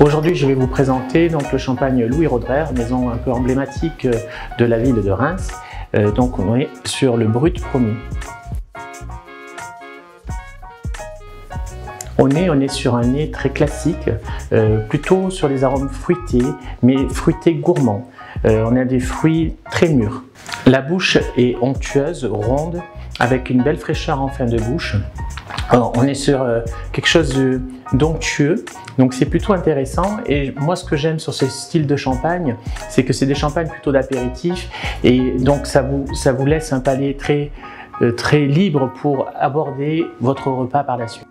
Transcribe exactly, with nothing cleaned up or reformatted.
Aujourd'hui, je vais vous présenter donc, le champagne Louis Roederer, maison un peu emblématique de la ville de Reims. Euh, donc on est sur le Brut Premier. Au nez, on est sur un nez très classique, euh, plutôt sur des arômes fruités, mais fruités gourmands. Euh, on a des fruits très mûrs. La bouche est onctueuse, ronde, avec une belle fraîcheur en fin de bouche. Alors, on est sur euh, quelque chose d'onctueux, donc c'est plutôt intéressant. Et moi, ce que j'aime sur ce style de champagne, c'est que c'est des champagnes plutôt d'apéritif, et donc ça vous, ça vous laisse un palais très, euh, très libre pour aborder votre repas par la suite.